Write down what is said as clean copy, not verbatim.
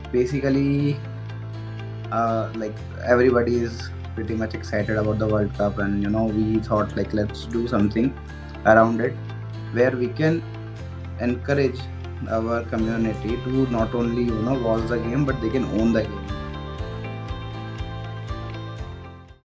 basically, like everybody is pretty much excited about the World Cup, and we thought like let's do something around it where we can encourage our community to not only watch the game, but they can own the game.